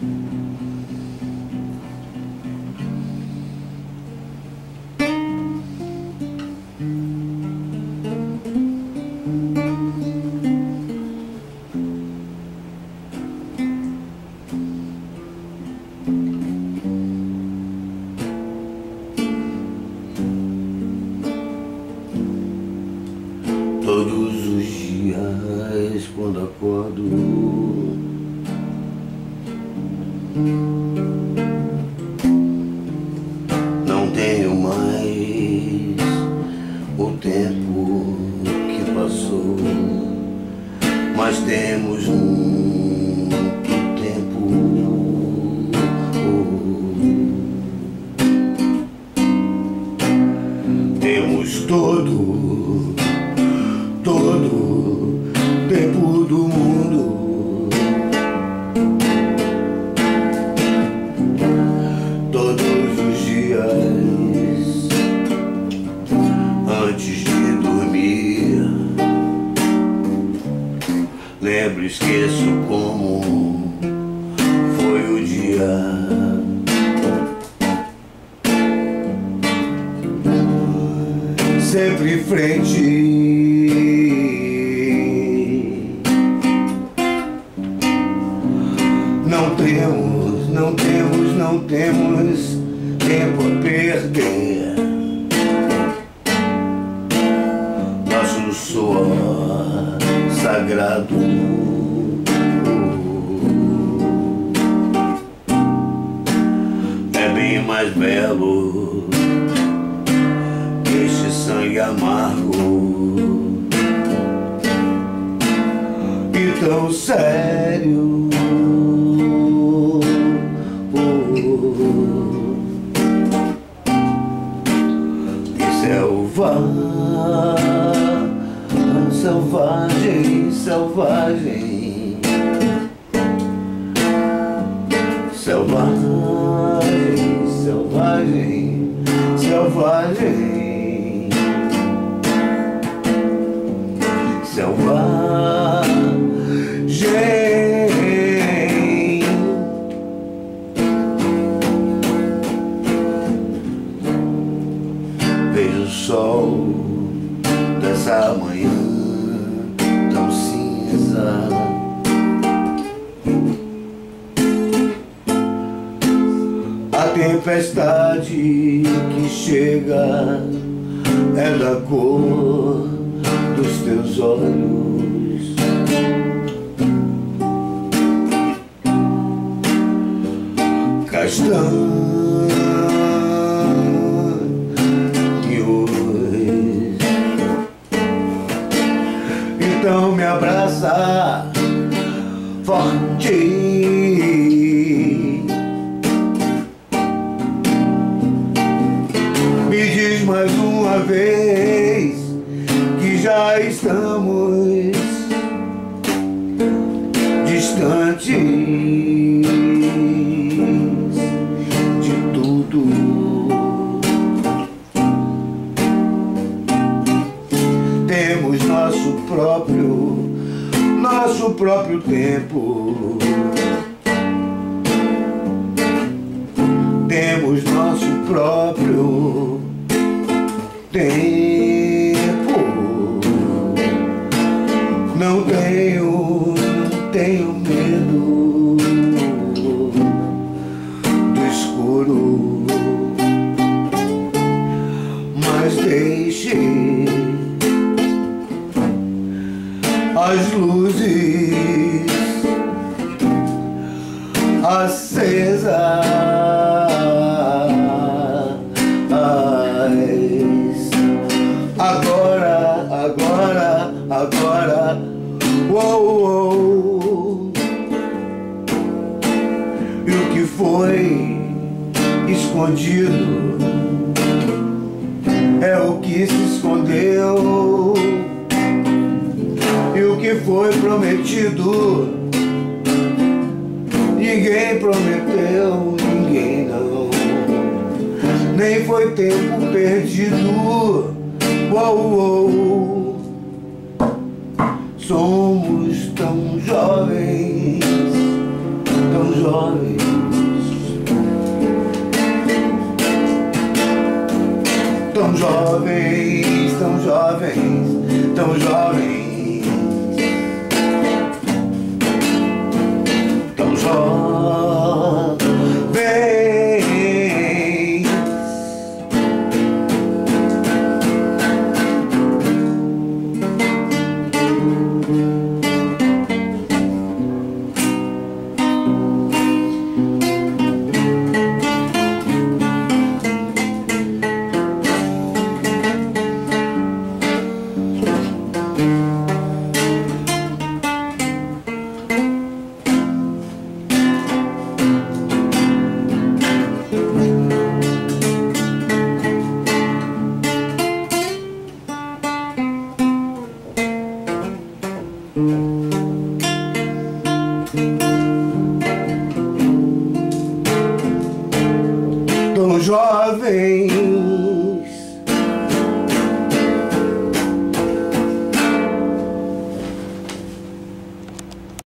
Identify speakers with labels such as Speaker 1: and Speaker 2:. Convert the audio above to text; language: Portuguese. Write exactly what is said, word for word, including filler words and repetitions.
Speaker 1: Todos os dias quando acordo, não tenho mais o tempo que passou, mas temos muito tempo. Temos todo todo tempo do mundo, todos os dias antes de dormir. Lembro, esqueço como foi o dia. Sempre em frente, não temos, não temos, não temos tempo a perder. Nosso suor sagrado é bem mais belo que este sangue amargo e tão sério. Selvagem, selvagem, selvagem, selvagem, selvagem, selvagem. Vejo o sol dessa manhã tão cinza, a tempestade que chega é da cor dos teus olhos. Castanhos, então me abraça forte, me diz mais uma vez que já estamos distantes de tudo. Temos nosso próprio, nosso próprio tempo. Temos nosso próprio tempo. Não tenho, não tenho medo do escuro, mas deixe as luzes acesas. Agora, agora, agora, uou, uou. E o que foi escondido é o que se escondeu. E o que foi prometido, ninguém prometeu, ninguém não. Nem foi tempo perdido. Uou, uou. Somos tão jovens, tão jovens, tão jovens, tão jovens, tão jovens, tão jovens. Tão jovem.